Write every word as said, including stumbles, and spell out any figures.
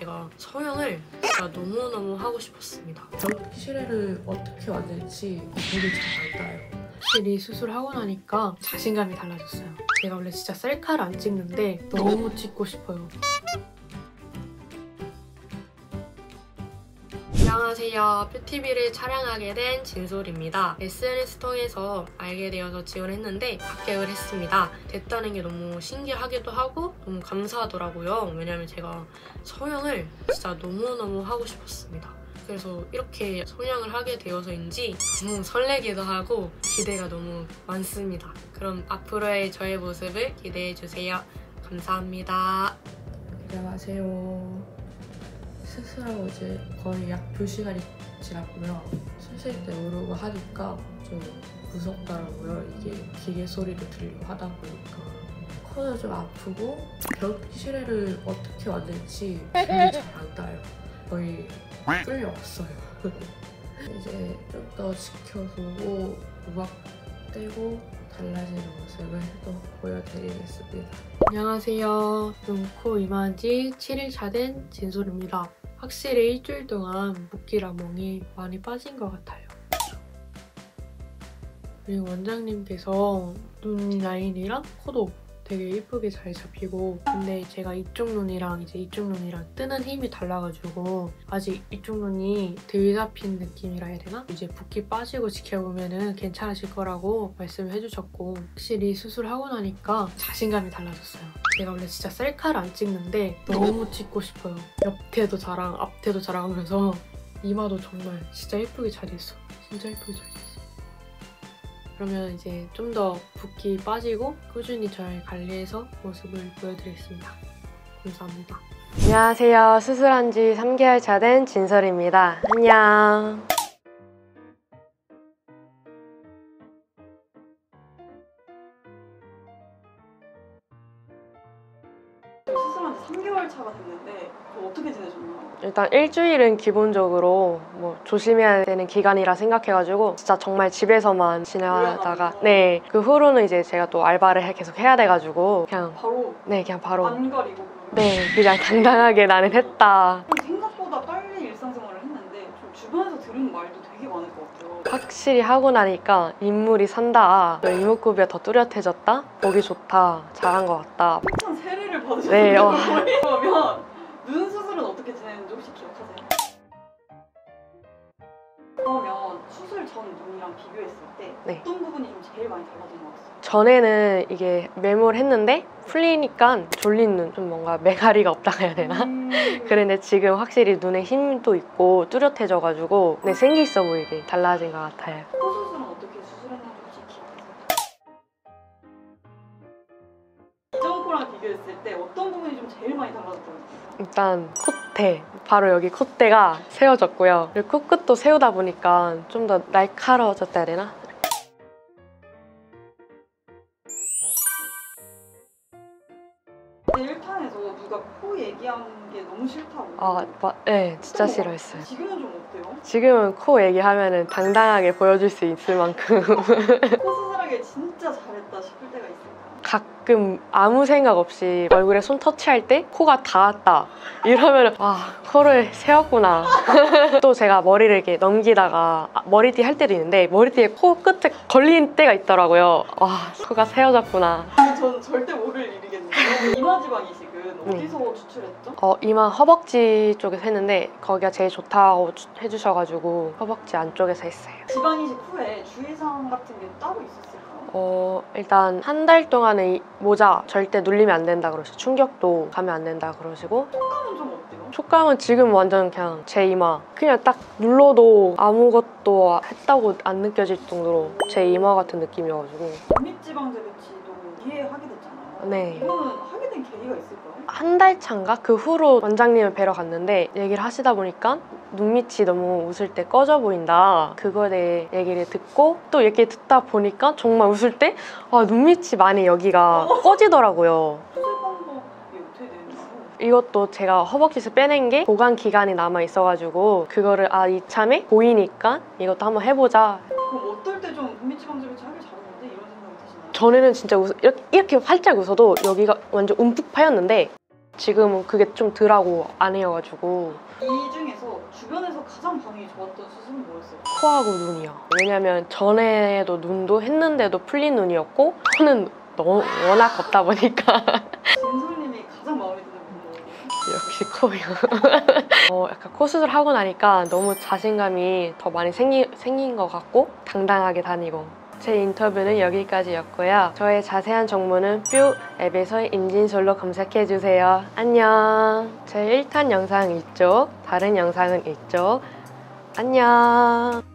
제가 성형을 진짜 너무너무 하고 싶었습니다. 벽실에를 어떻게 만들지 되게 잘 안 따요. 확실히 수술하고 나니까 자신감이 달라졌어요. 제가 원래 진짜 셀카를 안 찍는데 너무 찍고 싶어요. 안녕하세요. 뷰티비를 촬영하게 된 진솔입니다. 에스엔에스 통해서 알게 되어서 지원했는데 합격을 했습니다. 됐다는 게 너무 신기하기도 하고 너무 감사하더라고요. 왜냐면 제가 성형을 진짜 너무너무 하고 싶었습니다. 그래서 이렇게 성형을 하게 되어서인지 너무 설레기도 하고 기대가 너무 많습니다. 그럼 앞으로의 저의 모습을 기대해주세요. 감사합니다. 안녕하세요. 수술하고 이제 거의 약 두 시간이 지났고요. 수술 때 오르고 하니까 좀 무섭더라고요. 이게 기계 소리도 들리고 하다 보니까. 코도 좀 아프고 벽실에를 어떻게 만들지 되게 잘 안 따요. 거의 뿔이 없어요. 이제 좀 더 지켜보고 우박 떼고 달라지는 모습을 또 보여드리겠습니다. 안녕하세요. 눈, 코, 이마지 칠 일 차 된 진솔입니다. 확실히 일주일 동안 붓기랑 멍이 많이 빠진 것 같아요. 그리고 원장님께서 눈 라인이랑 코도 되게 예쁘게 잘 잡히고, 근데 제가 이쪽 눈이랑 이제 이쪽 눈이랑 뜨는 힘이 달라가지고 아직 이쪽 눈이 덜 잡힌 느낌이라 해야 되나? 이제 붓기 빠지고 지켜보면은 괜찮아질 거라고 말씀을 해주셨고, 확실히 수술하고 나니까 자신감이 달라졌어요. 제가 원래 진짜 셀카를 안 찍는데 너무 찍고 싶어요. 옆태도 자랑, 앞태도 자랑하면서 이마도 정말 진짜 예쁘게 잘 됐어. 진짜 예쁘게 잘 됐어. 그러면 이제 좀 더 붓기 빠지고 꾸준히 잘 관리해서 모습을 보여드리겠습니다. 감사합니다. 안녕하세요. 수술한 지 삼 개월 차 된 진솔입니다. 안녕. 수술한 지 삼 개월 차가 됐는데 어떻게 지내셨나요? 일단 일주일은 기본적으로 뭐 조심해야 되는 기간이라 생각해가지고 진짜 정말 집에서만 지내다가 네, 그 후로는 이제 제가 또 알바를 계속 해야 돼가지고 그냥 바로 네 그냥 바로 안 가리고 네 그냥 당당하게 나는 했다. 생각보다 빨리 일상생활을 했는데 좀 주변에서 들은 말도 되게 많을 것 같아요. 확실히 하고 나니까 인물이 산다, 이목구비가 더 뚜렷해졌다, 보기 좋다, 잘한 것 같다. 칭찬 세례를 받으셨어요. 네, 어. 그러면 눈 수술은 어떻게 지냈는지 혹시 기억하세요? 그러면 수술 전 눈이랑 비교했을 때 네. 어떤 부분이 좀 제일 많이 달라진 것 같아요? 전에는 이게 매몰했는데 풀리니까 졸린 눈, 좀 뭔가 매가리가 없다고 해야 되나? 음... 그런데 지금 확실히 눈에 힘도 있고 뚜렷해져가지고 네, 생기 있어 보이게 달라진 것 같아요. 코 수술은 어떻게 수술했는지 혹시 기억하세요? 이전 코랑 비교했을 때 어떤 부분이 좀 제일 많이 달라졌다고 생각해요? 일단 콧대, 바로 여기 콧대가 세워졌고요. 그리고 코끝도 세우다 보니까 좀 더 날카로워졌다 해야 되나? 일 탄에서 누가 코 얘기한 게 너무 싫다고. 아, 마, 네, 진짜 싫어했어요. 지금은 좀 어때요? 지금은 코 얘기하면은 당당하게 보여줄 수 있을 만큼 코 수술하길 진짜 잘했다 싶을 때가 있을까요? 가끔 아무 생각 없이 얼굴에 손 터치할 때 코가 닿았다 이러면은 와, 코를 세웠구나. 또 제가 머리를 이렇게 넘기다가 머리띠 할 때도 있는데 머리띠에 코 끝에 걸린 때가 있더라고요. 와, 코가 세워졌구나. 전 절대 모를 일이겠는데. 이마 지방 이식은 어디서 네. 추출했죠? 어, 이마 허벅지 쪽에서 했는데 거기가 제일 좋다고 해주셔가지고 허벅지 안쪽에서 했어요. 지방 이식 후에 주의사항 같은 게 따로 있었을까요? 어, 일단 한 달 동안은 이 모자 절대 눌리면 안 된다 그러시고 충격도 가면 안 된다 그러시고. 촉감은 좀 어때요? 촉감은 지금 완전 그냥 제 이마 그냥 딱 눌러도 아무것도 했다고 안 느껴질 정도로 제 이마 같은 느낌이어가지고. 분비지방 재배치도 이해하게 됐잖아요. 네. 이거는 하게 된 계기가 있을까요? 한 달 차인가? 그 후로 원장님을 뵈러 갔는데 얘기를 하시다 보니까 눈밑이 너무 웃을 때 꺼져 보인다, 그거에 대해 얘기를 듣고 또 얘기 듣다 보니까 정말 웃을 때 아, 눈밑이 많이 여기가 꺼지더라고요. 수술 방법이 어떻게 되나요? 이것도 제가 허벅지에서 빼낸 게 보관 기간이 남아 있어가지고 그거를 아, 이참에 보이니까 이것도 한번 해보자. 그럼 어떨 때 좀 분비지방 재배치 하길 잘했는데 이런 생각이 드시나요? 전에는 진짜 웃, 이렇게, 이렇게 활짝 웃어도 여기가 완전 움푹 파였는데 지금은 그게 좀 덜하고 안 해여가지고. 이 중에서 주변에서 가장 반응이 좋았던 수술은 뭐였어요? 코하고 눈이요. 왜냐면 전에도 눈도 했는데도 풀린 눈이었고 코는 너무 워낙 걷다 보니까 진솔님이 가장 마음에 드는 부분은 어디예요? 역시 코요. 어, 약간 코 수술하고 나니까 너무 자신감이 더 많이 생기, 생긴 것 같고 당당하게 다니고. 제 인터뷰는 여기까지였고요. 저의 자세한 정보는 뷰 앱에서의 임진솔로 검색해주세요. 안녕. 제 일 탄 영상 이쪽, 다른 영상은 이쪽. 안녕.